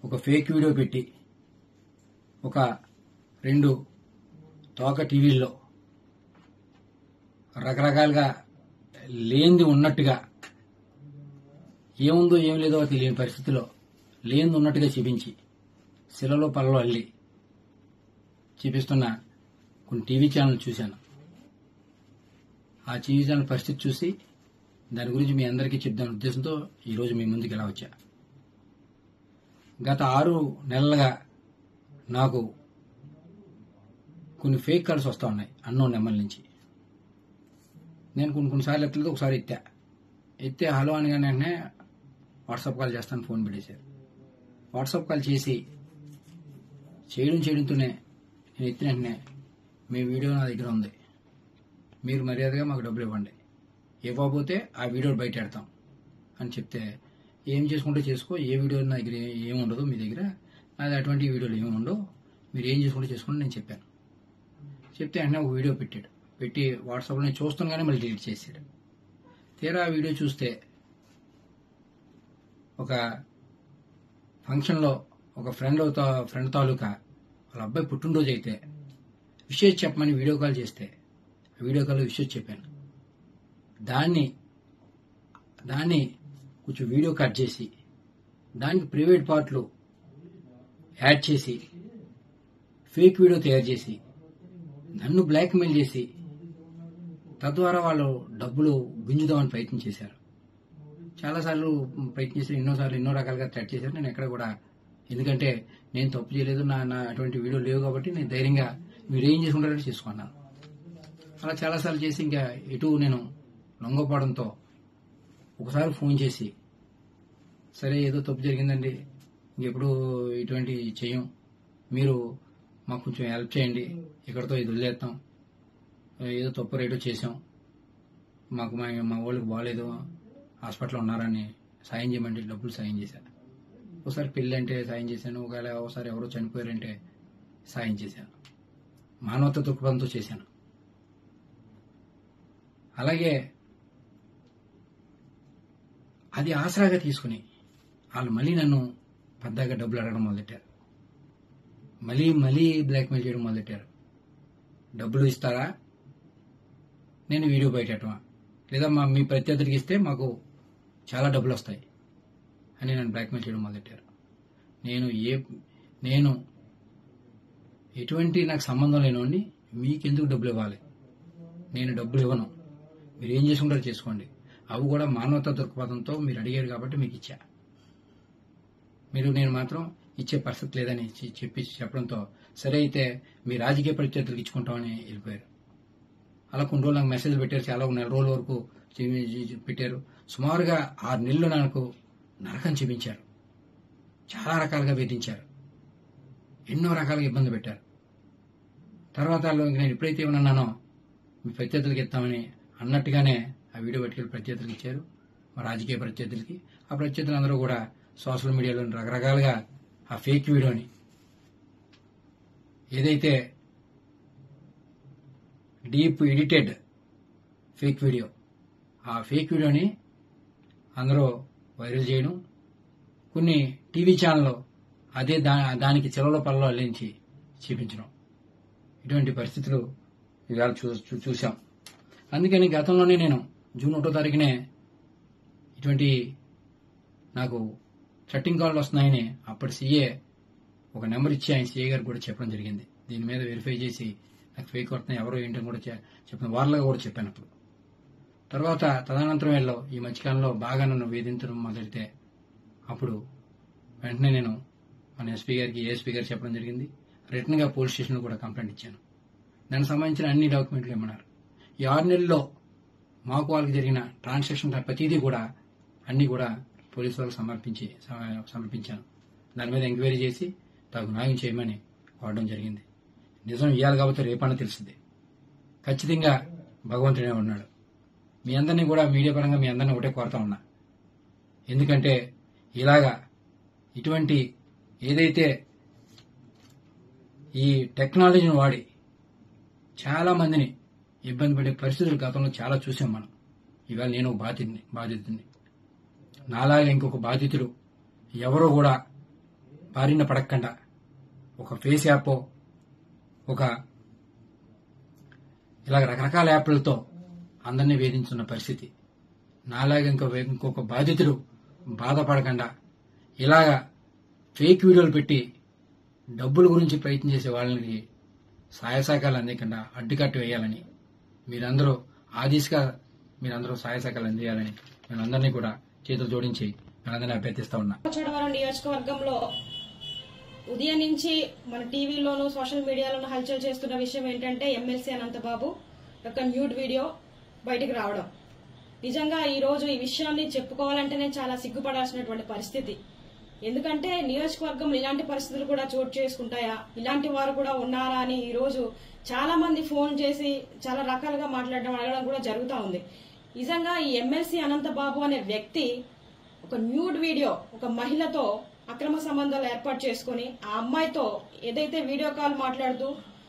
ఒక fake video పెట్టి ఒక 2 తోక టీవీల్లో రకరకాలుగా లేనిది ఉన్నట్టుగా ఏముందో ఏం లేదో తెలియని పరిస్థితిలో లేనిది ఉన్నట్టుగా చూపించి శిలలో పల్లలో అల్లి చూపిస్తున్న కొన్ని టీవీ ఛానల్ చూశాను. ఆ టీవీ ఛానల్ పరిస్థితి చూసి దాని గురించి మీ అందరికీ చెప్దాని ఉద్దేశంతో ఈరోజు మీ ముందుకు ఇలా వచ్చా. గత 6 నెలలుగా నాకు కొన్ని ఫేక్ కాల్స్ వస్తూ ఉన్నాయి అన్నోన్ నెంబర్ నుంచి. నేను కొన్నిసార్లు ఎత్తలేదు, ఒకసారి ఎత్తే హలో అనగానే వెంటనే వాట్సాప్ కాల్ చేస్తాను ఫోన్ పెట్టేశారు. వాట్సాప్ కాల్ చేయడంతోనే నేను ఎత్తిన వెంటనే మీ వీడియో నా దగ్గర ఉంది, మీరు మర్యాదగా మాకు డబ్బులు ఇవ్వండి, ఇవ్వకపోతే ఆ వీడియో బయట పెడతాం అని చెప్తే ఏం చేసుకుంటే చేసుకో, ఏ వీడియో నా దగ్గర ఏముండదు, మీ దగ్గర అది అటువంటి వీడియోలు ఏమి ఉండవు, మీరు ఏం చేసుకుంటే చేసుకోండి నేను చెప్పాను. చెప్తే వెంటనే ఒక వీడియో పెట్టి వాట్సాప్లో నేను చూస్తున్నాగానే మళ్ళీ డిలీట్ చేశాడు. తీరా ఆ వీడియో చూస్తే ఒక ఫంక్షన్లో ఒక ఫ్రెండ్ తాలూకా వాళ్ళ అబ్బాయి పుట్టినరోజు అయితే విషయం చెప్పమని వీడియో కాల్ చేస్తే వీడియో కాల్లో విషయం చెప్పాను. దాన్ని కొంచెం వీడియో కట్ చేసి దానికి ప్రైవేట్ పార్ట్లు యాడ్ చేసి ఫేక్ వీడియో తయారు చేసి నన్ను బ్లాక్మెయిల్ చేసి తద్వారా వాళ్ళు డబ్బులు గుంజుదామని ప్రయత్నం చేశారు. చాలాసార్లు ప్రయత్నం చేసి ఎన్నో రకాలుగా థ్రెట్ చేశారు. నేను ఎక్కడ కూడా, ఎందుకంటే నేను తప్పు చేయలేదు, నా అటువంటి వీడియో లేవు కాబట్టి నేను ధైర్యంగా మీరు ఏం చేసుకుంటారంటే చేసుకున్నాను. అలా చాలాసార్లు చేసి ఇంకా ఎటు నేను లొంగపోవడంతో ఒకసారి ఫోన్ చేసి, సరే ఏదో తప్పు జరిగిందండి, ఇంకెప్పుడు ఇటువంటి చేయం, మీరు మాకు కొంచెం హెల్ప్ చేయండి, ఇక్కడతో ఇది వదిలేస్తాం, ఏదో తప్పు రేటో చేసాం, మాకు మా వాళ్ళకి బాగాలేదు, హాస్పిటల్లో ఉన్నారని సాయం చేయమంటే డబ్బులు సాయం చేశాను. ఒకసారి పెళ్ళి అంటే సాయం చేశాను, ఒకసారి ఎవరో చనిపోయారంటే సాయం చేశాను, మానవత దృక్పథంతో చేశాను. అలాగే అది ఆసరాగా తీసుకుని వాళ్ళు మళ్ళీ నన్ను పెద్దగా డబ్బులు అడగడం మొదలెట్టారు, మళ్ళీ బ్లాక్మెయిల్ చేయడం మొదలెట్టారు. డబ్బులు ఇస్తారా, నేను వీడియో బయటమా, లేదా మీ ప్రత్యర్థులకి ఇస్తే మాకు చాలా డబ్బులు వస్తాయి అని నన్ను బ్లాక్మెయిల్ చేయడం మొదలెట్టారు. నేను ఎటువంటి నాకు సంబంధం లేనివాడిని, మీకెందుకు డబ్బులు ఇవ్వాలి, నేను డబ్బులు ఇవ్వను, మీరు ఏం చేసుకుంటారో చేసుకోండి, అవి కూడా మానవతా దృక్పథంతో మీరు అడిగారు కాబట్టి మీకు ఇచ్చా, నేను మాత్రం ఇచ్చే పరిస్థితి లేదని చెప్పడంతో సరే అయితే మీ రాజకీయ ప్రత్యర్థులకు ఇచ్చుకుంటామని వెళ్ళిపోయారు. అలా కొన్ని రోజులు నాకు మెసేజ్లు పెట్టారు, చాలా 1 నెల రోజుల వరకు పెట్టారు. సుమారుగా 6 నెలలు నాకు నరకం చూపించారు, చాలా రకాలుగా వేధించారు, ఎన్నో రకాలుగా ఇబ్బంది పెట్టారు. తర్వాత నేను ఎప్పుడైతే ఏమన్నానో మీ ప్రత్యర్థులకి ఇస్తామని అన్నట్టుగానే ఆ వీడియో పట్టుకెళ్ళి ప్రత్యర్థులకు ఇచ్చారు, మా రాజకీయ ప్రత్యర్థులకి. ఆ ప్రత్యర్థులందరూ కూడా సోషల్ మీడియాలో రకరకాలుగా ఆ ఫేక్ వీడియోని, ఏదైతే డీప్ ఎడిటెడ్ ఫేక్ వీడియో, ఆ ఫేక్ వీడియోని అందరూ వైరల్ చేయడం, కొన్ని టీవీ ఛానల్లో అదే దానికి చెలలో పల్లలో అల్లించి చూపించడం, ఇటువంటి పరిస్థితులు ఇవాళ చూసాం. అందుకని గతంలోనే నేను జూన్ 1వ తారీఖునే ఇటువంటి నాకు థ్రెట్టింగ్ కాల్ వస్తున్నాయని అప్పటి సీఏ ఒక నెంబర్ ఇచ్చి ఆయన సీఏ గారికి కూడా చెప్పడం జరిగింది. దీని మీద వెరిఫై చేసి నాకు ఫేక్ వస్తున్నాయి, ఎవరో ఏంటని కూడా చెప్పిన వార్తలుగా కూడా చెప్పాను. అప్పుడు తర్వాత తదనంతరం వెళ్ళో ఈ మధ్యకాలంలో బాగా నన్ను వేధించడం మొదలెడితే అప్పుడు వెంటనే నేను మన ఎస్పీ గారికి, ఏఎస్పీ గారికి చెప్పడం జరిగింది. రిటర్న్ గా పోలీస్ స్టేషన్లో కూడా కంప్లైంట్ ఇచ్చాను. దానికి సంబంధించిన అన్ని డాక్యుమెంట్లు ఇమ్మన్నారు. ఈ 6 నెలల్లో మాకు వాళ్ళకి జరిగిన ట్రాన్సాక్షన్ ప్రతిదీ కూడా అన్ని కూడా పోలీసు వాళ్ళకి సమర్పించాను. దాని మీద ఎంక్వైరీ చేసి తగు న్యాయం చేయమని కోరడం జరిగింది. నిజం ఇవ్వాలి కాబట్టి రేపన్నా తెలిసింది. ఖచ్చితంగా భగవంతుడే ఉన్నాడు. మీ అందరినీ కూడా మీడియా పరంగా మీ అందరినీ ఒకటే కోరుతా ఉన్నా, ఎందుకంటే ఇలాగా ఇటువంటి ఏదైతే ఈ టెక్నాలజీని వాడి చాలా మందిని ఇబ్బంది పడే పరిస్థితులు గతంలో చాలా చూసాం మనం. ఇవాళ నేను బాధితుడిని, నాలాగా ఇంకొక బాధితుడు ఎవరో కూడా బారిన పడకుండా ఒక ఫేస్ యాప్, ఒక ఇలాగ రకరకాల యాప్లతో అందరినీ వేధించున్న పరిస్థితి. నాలాగా ఇంకొక బాధితుడు బాధపడకుండా ఇలాగా ఫేక్ వీడియోలు పెట్టి డబ్బుల గురించి ప్రయత్నం చేసే వాళ్ళకి సహాయ సహకారాలు అందించకుండా అడ్డుకట్టు వేయాలని మీరందరూ ఆ దిశగా మీరందరూ సహాయ సహకారాలు అందించాలని మేమందరినీ కూడా చేతులు జోడించి మేమందరినీ అభ్యర్థిస్తా ఉన్నా. చోడవరం నియోజకవర్గంలో ఉదయం నుంచి మన టీవీలోనూ సోషల్ మీడియాలోనూ హల్చల్ చేస్తున్న విషయం ఏంటంటే ఎమ్మెల్సీ అనంతబాబు యొక్క న్యూడ్ వీడియో బయటికి రావడం. నిజంగా ఈ రోజు ఈ విషయాన్ని చెప్పుకోవాలంటేనే చాలా సిగ్గుపడాల్సినటువంటి పరిస్థితి. ఎందుకంటే నియోజకవర్గంలో ఇలాంటి పరిస్థితులు కూడా చోటు చేసుకుంటాయా, ఇలాంటి వారు కూడా ఉన్నారా అని ఈ రోజు చాలా మంది ఫోన్ చేసి చాలా రకాలుగా మాట్లాడడం అడగడం కూడా జరుగుతూ ఉంది. నిజంగా ఈ ఎమ్మెల్సీ అనంతబాబు అనే వ్యక్తి ఒక న్యూడ్ వీడియో ఒక మహిళతో అక్రమ సంబంధాలు ఏర్పాటు చేసుకుని ఆ అమ్మాయితో ఏదైతే వీడియో కాల్ మాట్లాడుతూ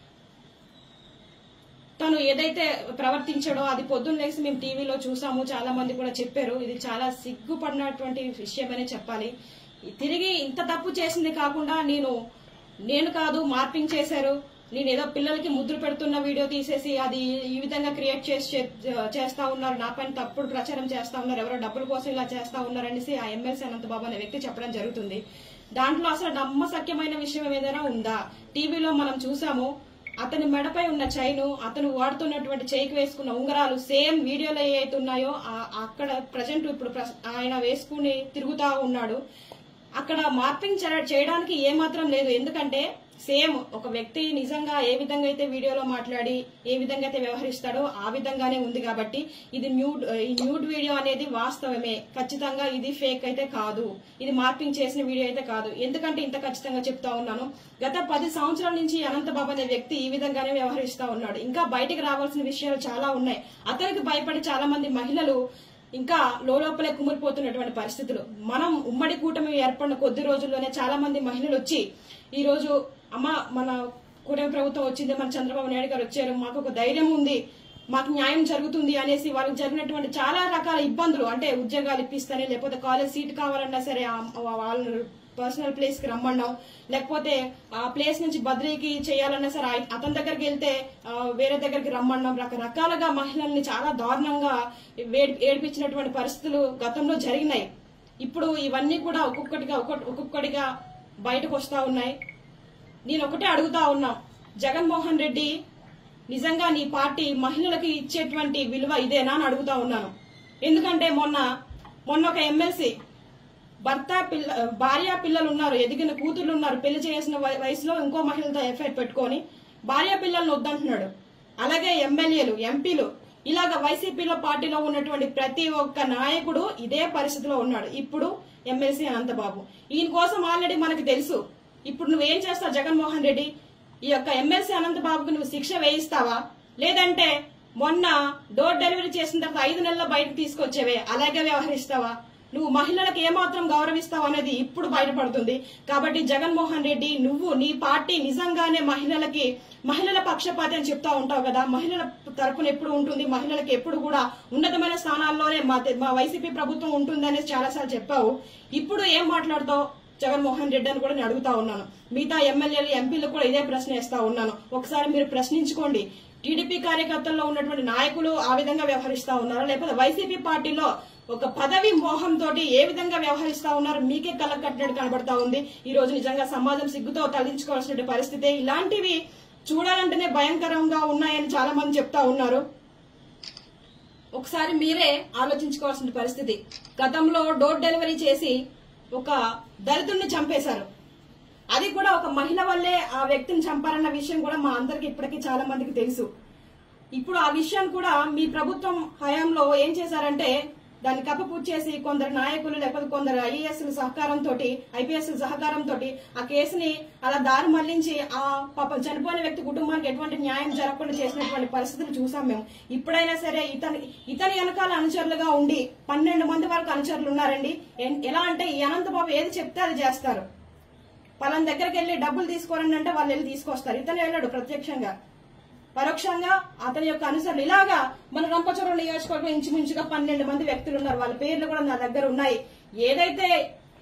తను ఏదైతే ప్రవర్తించాడో అది పొద్దున్న లేసి మేము టీవీలో చూసాము, చాలా మంది కూడా చెప్పారు. ఇది చాలా సిగ్గుపడినటువంటి విషయమనే చెప్పాలి. తిరిగి ఇంత తప్పు చేసింది కాకుండా నేను కాదు మార్పింగ్ చేశారు, నేను ఏదో పిల్లలకి ముద్ర పెడుతున్న వీడియో తీసేసి అది ఈ విధంగా క్రియేట్ చేస్తా ఉన్నారు, నా పైన తప్పుడు ప్రచారం చేస్తా ఉన్నారు, ఎవరో డబ్బుల కోసం ఇలా చేస్తా ఉన్నారనేసి ఆ ఎమ్మెల్సీ అనంతబాబు అనే వ్యక్తి చెప్పడం జరుగుతుంది. దాంట్లో అసలు నమ్మశక్యమైన విషయం ఏదైనా ఉందా? టీవీలో మనం చూసాము, అతని మెడపై ఉన్న చైను, అతను వాడుతున్నటువంటి చేయికి వేసుకున్న ఉంగరాలు సేమ్ వీడియోలో ఏవైతే ఉన్నాయో అక్కడ ప్రజెంట్ ఇప్పుడు ఆయన వేసుకుని తిరుగుతా ఉన్నాడు. అక్కడ మార్పింగ్ చేయడానికి ఏమాత్రం లేదు. ఎందుకంటే సేమ్ ఒక వ్యక్తి నిజంగా ఏ విధంగా అయితే వీడియోలో మాట్లాడి ఏ విధంగా అయితే వ్యవహరిస్తాడో ఆ విధంగానే ఉంది. కాబట్టి ఇది న్యూడ్ వీడియో అనేది వాస్తవమే, ఖచ్చితంగా ఇది ఫేక్ అయితే కాదు, ఇది మార్పింగ్ చేసిన వీడియో అయితే కాదు. ఎందుకంటే ఇంత ఖచ్చితంగా చెప్తా ఉన్నాను, గత 10 సంవత్సరాల నుంచి అనంతబాబు అనే వ్యక్తి ఈ విధంగానే వ్యవహరిస్తా ఉన్నాడు. ఇంకా బయటకు రావాల్సిన విషయాలు చాలా ఉన్నాయి. అతనికి భయపడి చాలా మంది మహిళలు ఇంకా లోపలే కుమిరిపోతున్నటువంటి పరిస్థితులు. మనం ఉమ్మడి కూటమి ఏర్పడిన కొద్ది రోజుల్లోనే చాలా మంది మహిళలు వచ్చి ఈ రోజు అమ్మ మన కూటమి ప్రభుత్వం వచ్చింది, మన చంద్రబాబు నాయుడు గారు వచ్చారు, మాకు ఒక ధైర్యం ఉంది, మాకు న్యాయం జరుగుతుంది అనేసి వాళ్ళకి జరిగినటువంటి చాలా రకాల ఇబ్బందులు, అంటే ఉద్యోగాలు ఇప్పిస్తానే, లేకపోతే కాలేజ్ సీట్ కావాలన్నా సరే వాళ్ళ పర్సనల్ ప్లేస్ కి రమ్మన్నాం, లేకపోతే ఆ ప్లేస్ నుంచి బదిలీకి చేయాలన్నా సరే అతని దగ్గరికి వెళ్తే వేరే దగ్గరికి రమ్మన్నాం. రకరకాలుగా మహిళల్ని చాలా దారుణంగా ఏడిపించినటువంటి పరిస్థితులు గతంలో జరిగినాయి. ఇప్పుడు ఇవన్నీ కూడా ఒక్కొక్కటిగా బయటకు వస్తా ఉన్నాయి. నేను ఒకటే అడుగుతా ఉన్నా, జగన్మోహన్ రెడ్డి నిజంగా నీ పార్టీ మహిళలకి ఇచ్చేటువంటి విలువ ఇదేనా అని అడుగుతా ఉన్నాను. ఎందుకంటే మొన్న ఒక ఎమ్మెల్సీ భార్య పిల్లలు ఉన్నారు, ఎదిగిన కూతుర్లు ఉన్నారు, పెళ్లి చేసిన వయసులో ఇంకో మహిళతో ఎఫ్ఐఆర్ పెట్టుకొని భార్య పిల్లల్ని వద్దంటున్నాడు. అలాగే ఎమ్మెల్యేలు, ఎంపీలు, ఇలాగ వైసీపీలో పార్టీలో ఉన్నటువంటి ప్రతి ఒక్క నాయకుడు ఇదే పరిస్థితిలో ఉన్నాడు. ఇప్పుడు ఎమ్మెల్సీ అనంతబాబు, ఈయన కోసం ఆల్రెడీ మనకు తెలుసు. ఇప్పుడు నువ్వేం చేస్తావు జగన్మోహన్ రెడ్డి? ఈ యొక్క ఎమ్మెల్సీ అనంతబాబుకు నువ్వు శిక్ష వేయిస్తావా, లేదంటే మొన్న డోర్ డెలివరీ చేసిన తర్వాత 5 నెలల్లో బయటకు తీసుకొచ్చేవే అలాగే వ్యవహరిస్తావా? నువ్వు మహిళలకు ఏమాత్రం గౌరవిస్తావు అనేది ఇప్పుడు బయటపడుతుంది. కాబట్టి జగన్మోహన్ రెడ్డి, నువ్వు నీ పార్టీ నిజంగానే మహిళల పక్షపాతి అని చెప్తా ఉంటావు కదా, మహిళల తరపున ఎప్పుడు ఉంటుంది, మహిళలకు ఎప్పుడు కూడా ఉన్నతమైన స్థానాల్లోనే మా వైసీపీ ప్రభుత్వం ఉంటుంది అనేసి చాలాసార్లు చెప్పావు. ఇప్పుడు ఏం మాట్లాడుతావు జగన్మోహన్ రెడ్డి అని కూడా నేను అడుగుతా ఉన్నాను. మిగతా ఎమ్మెల్యేలు, ఎంపీలు కూడా ఇదే ప్రశ్న వేస్తా ఉన్నాను. ఒకసారి మీరు ప్రశ్నించుకోండి. టీడీపీ కార్యకర్తల్లో ఉన్నటువంటి నాయకులు ఆ విధంగా వ్యవహరిస్తా ఉన్నారా, లేకపోతే వైసీపీ పార్టీలో ఒక పదవి మోహంతో ఏ విధంగా వ్యవహరిస్తా ఉన్నారు మీకే కళ్ళకట్టినట్టు కనబడతా ఉంది. ఈ రోజు నిజంగా సమాజం సిగ్గుతో తలదించుకోవాల్సిన పరిస్థితి. ఇలాంటివి చూడాలంటేనే భయంకరంగా ఉన్నాయని చాలా మంది చెప్తా ఉన్నారు. ఒకసారి మీరే ఆలోచించుకోవాల్సిన పరిస్థితి. గతంలో డోర్ డెలివరీ చేసి ఒక దళితుడిని చంపేశారు. అది కూడా ఒక మహిళ వల్లే ఆ వ్యక్తిని చంపారన్న విషయం కూడా మా అందరికి ఇప్పటికీ చాలా మందికి తెలుసు. ఇప్పుడు ఆ విషయం కూడా మీ ప్రభుత్వం హయాంలో ఏం చేశారంటే దాన్ని కప్పపూర్తి చేసి కొందరు నాయకులు లేకపోతే కొందరు ఐఏఎస్ల సహకారంతో, ఐపీఎస్ల సహకారంతో ఆ కేసుని అలా దారి మళ్లించి ఆ పాపం చనిపోయిన వ్యక్తి కుటుంబానికి ఎటువంటి న్యాయం జరగకుండా చేసినటువంటి పరిస్థితులు చూసాం మేము. ఇప్పుడైనా సరే ఇతని వెనకాల అనుచరులుగా ఉండి 12 మంది వరకు అనుచరులు ఉన్నారండి. ఎలా అంటే ఈ అనంతబాబు ఏది చెప్తే అది చేస్తారు. పలానా దగ్గరికి వెళ్లి డబ్బులు తీసుకోరండి అంటే వాళ్ళు వెళ్ళి తీసుకొస్తారు. ఇతను వెళ్ళాడు ప్రత్యక్షంగా, పరోక్షంగా అతని యొక్క అనుసరణ. ఇలాగా మన రంపచోడవరం నియోజకవర్గం ఇంచుమించుగా 12 మంది వ్యక్తులు ఉన్నారు. వాళ్ళ పేర్లు కూడా నా దగ్గర ఉన్నాయి. ఏదైతే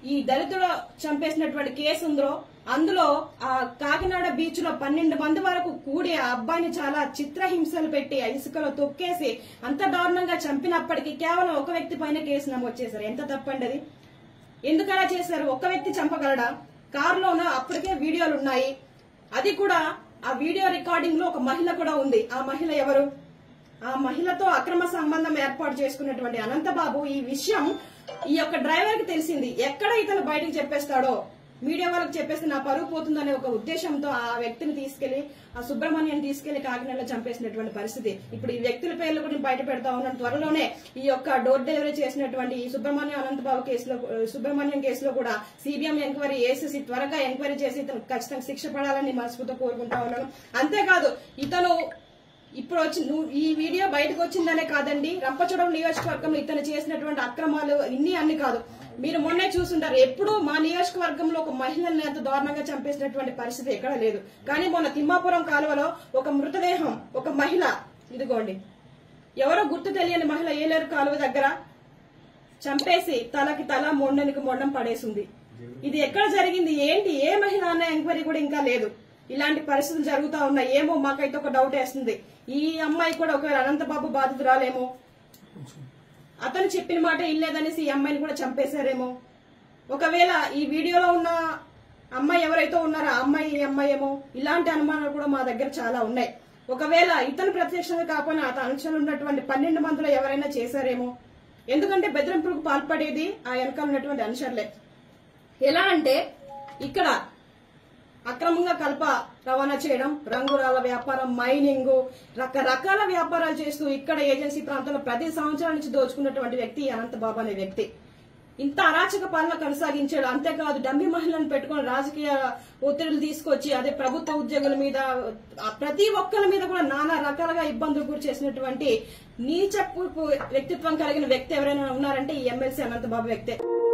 ఈ దళితుడు చంపేసినటువంటి కేసు ఉందో అందులో ఆ కాకినాడ బీచ్ లో 12 మంది వరకు కూడి ఆ అబ్బాయిని చాలా చిత్రహింసలు పెట్టి ఇసుకలో తొక్కేసి అంత దారుణంగా చంపినప్పటికీ కేవలం ఒక వ్యక్తి పైన కేసు నమోదు చేశారు. ఎంత తప్పండి అది? ఎందుకలా చేశారు? ఒక వ్యక్తి చంపగలడా? కారులోనూ అప్పటికే వీడియోలు ఉన్నాయి. అది కూడా ఆ వీడియో రికార్డింగ్ లో ఒక మహిళ కూడా ఉంది. ఆ మహిళ ఎవరు? ఆ మహిళతో అక్రమ సంబంధం ఏర్పాటు చేసుకున్నటువంటి అనంతబాబు ఈ విషయం ఈ యొక్క డ్రైవర్ కి తెలిసింది. ఎక్కడ ఇతను బయటకు చెప్పేస్తాడో, మీడియా వాళ్ళకి చెప్పేస్తే నా పరువు పోతుందనే ఒక ఉద్దేశంతో ఆ వ్యక్తిని తీసుకెళ్లి, ఆ సుబ్రహ్మణ్యాన్ని తీసుకెళ్లి కాకినాడలో చంపేసినటువంటి పరిస్థితి. ఇప్పుడు ఈ వ్యక్తుల పేర్లు కూడా బయట పెడతా ఉన్నాను. త్వరలోనే ఈ యొక్క డోర్ డెలివరీ చేసినటువంటి ఈ సుబ్రహ్మణ్యం కేసులో కూడా సిబిఎం ఎంక్వైరీ వేసేసి త్వరగా ఎంక్వైరీ చేసి ఇతను ఖచ్చితంగా శిక్ష పడాలని మనస్ఫూర్తిగా కోరుకుంటా ఉన్నాను. అంతేకాదు ఇతను ఇప్పుడు ఈ వీడియో బయటకు వచ్చిందనే కాదండి, రంపచోడవరం నియోజకవర్గంలో ఇతను చేసినటువంటి అక్రమాలు అన్ని కాదు. మీరు మొన్నే చూసుంటారు. ఎప్పుడూ మా నియోజకవర్గంలో ఒక మహిళల్ని అంత దారుణంగా చంపేసినటువంటి పరిస్థితి ఎక్కడా లేదు. కానీ మొన్న తిమ్మాపురం కాలువలో ఒక మృతదేహం, ఒక మహిళ, ఇదిగోండి ఎవరో గుర్తు తెలియని మహిళ ఏలేరు కాలువ దగ్గర చంపేసి తలకి తల మొండానికి మొండం పడేసింది. ఇది ఎక్కడ జరిగింది, ఏంటి, ఏ మహిళ అన్న ఎంక్వైరీ కూడా ఇంకా లేదు. ఇలాంటి పరిస్థితులు జరుగుతా ఉన్నాయి. ఏమో మాకైతే ఒక డౌట్ వేస్తుంది. ఈ అమ్మాయి కూడా ఒకవేళ అనంతబాబు బాధితురాలేమో, అతను చెప్పిన మాట ఇల్లేదనేసి ఈ అమ్మాయిని కూడా చంపేశారేమో. ఒకవేళ ఈ వీడియోలో ఉన్న అమ్మాయి ఎవరైతే ఉన్నారో ఆ అమ్మాయి ఈ అమ్మాయి ఏమో. ఇలాంటి అనుమానాలు కూడా మా దగ్గర చాలా ఉన్నాయి. ఒకవేళ ఇతను ప్రత్యక్షంగా కాకపోయినా అతను అనుచరులు ఉన్నటువంటి 12 మందిలో ఎవరైనా చేశారేమో. ఎందుకంటే బెదిరింపులకు పాల్పడేది ఆ వెనకాల ఉన్నటువంటి అనుచరులే. ఎలా అంటే ఇక్కడ అక్రమంగా కలప రవాణా చేయడం, రంగురాల వ్యాపారం, మైనింగ్, రకరకాల వ్యాపారాలు చేస్తూ ఇక్కడ ఏజెన్సీ ప్రాంతంలో 10 సంవత్సరాల నుంచి దోచుకున్నటువంటి వ్యక్తి అనంతబాబు అనే వ్యక్తి. ఇంత అరాచక పాలన కొనసాగించాడు. అంతేకాదు డమ్మి మహిళలను పెట్టుకుని రాజకీయ ఒత్తిడులు తీసుకొచ్చి అదే ప్రభుత్వ ఉద్యోగుల మీద, ప్రతి ఒక్కరి మీద కూడా నానా రకాలుగా ఇబ్బందులు గురి చేసినటువంటి నీచపు వ్యక్తిత్వం కలిగిన వ్యక్తి ఎవరైనా ఉన్నారంటే ఈ ఎమ్మెల్సీ అనంతబాబు వ్యక్తే.